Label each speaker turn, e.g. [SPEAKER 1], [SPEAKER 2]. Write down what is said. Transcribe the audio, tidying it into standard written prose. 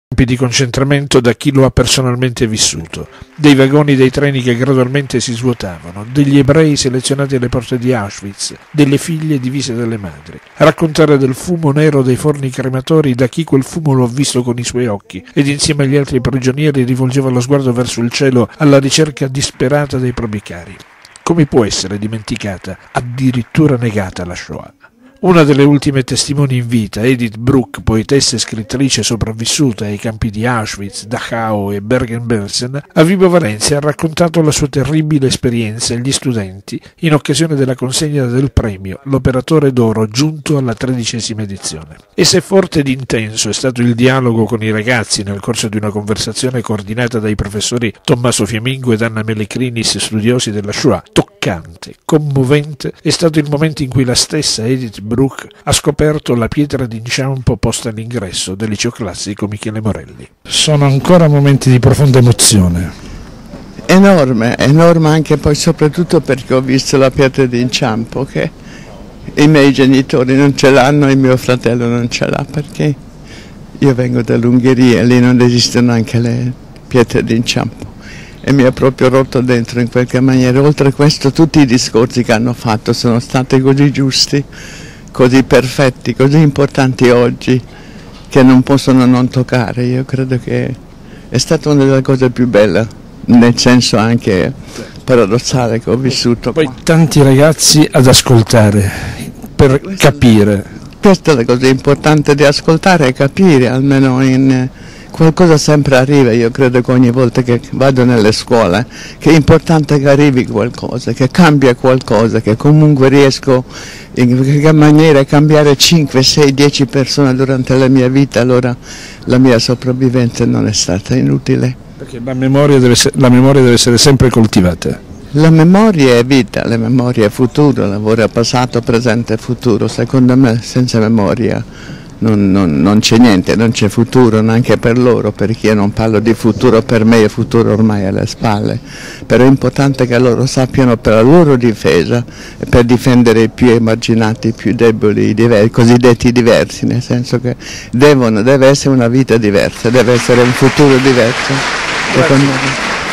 [SPEAKER 1] di concentramento da chi lo ha personalmente vissuto, dei vagoni dei treni che gradualmente si svuotavano, degli ebrei selezionati alle porte di Auschwitz, delle figlie divise dalle madri. Raccontare del fumo nero dei forni crematori da chi quel fumo lo ha visto con i suoi occhi ed insieme agli altri prigionieri rivolgeva lo sguardo verso il cielo alla ricerca disperata dei propri cari. Come può essere dimenticata, addirittura negata la Shoah? Una delle ultime testimoni in vita, Edith Bruck, poetessa e scrittrice sopravvissuta ai campi di Auschwitz, Dachau e Bergen-Belsen, a Vibo Valentia ha raccontato la sua terribile esperienza agli studenti in occasione della consegna del premio, l'Operatore d'Oro, giunto alla 13ª edizione. E se forte ed intenso è stato il dialogo con i ragazzi nel corso di una conversazione coordinata dai professori Tommaso Fiamingo ed Anna Melecrinis, studiosi della Shoah, toccante, commovente, è stato il momento in cui la stessa Edith Bruck ha scoperto la pietra d'inciampo posta all'ingresso del liceo classico Michele Morelli. Sono ancora momenti di profonda emozione.
[SPEAKER 2] Enorme anche poi soprattutto perché ho visto la pietra d'inciampo che i miei genitori non ce l'hanno e mio fratello non ce l'ha, perché io vengo dall'Ungheria e lì non esistono anche le pietre d'inciampo. E mi ha proprio rotto dentro in qualche maniera. Oltre a questo tutti i discorsi che hanno fatto sono stati così giusti, così perfetti, così importanti oggi, che non possono non toccare. Io credo che è stata una delle cose più belle, nel senso anche paradossale che ho vissuto.
[SPEAKER 1] Poi tanti ragazzi ad ascoltare, per capire.
[SPEAKER 2] Questa è la cosa importante, di ascoltare e capire, almeno in... Qualcosa sempre arriva, io credo che ogni volta che vado nelle scuole, che è importante che arrivi qualcosa, che cambia qualcosa, che comunque riesco in qualche maniera a cambiare 5, 6, 10 persone durante la mia vita, allora la mia sopravvivenza non è stata inutile.
[SPEAKER 1] Perché la memoria deve essere sempre coltivata.
[SPEAKER 2] La memoria è vita, la memoria è futuro, lavora passato, presente e futuro. Secondo me senza memoria non c'è niente, non c'è futuro neanche per loro, perché io non parlo di futuro per me, il futuro ormai è alle spalle, però è importante che loro sappiano per la loro difesa e per difendere i più emarginati, i più deboli, i cosiddetti diversi, nel senso che deve essere una vita diversa, deve essere un futuro diverso, secondo me.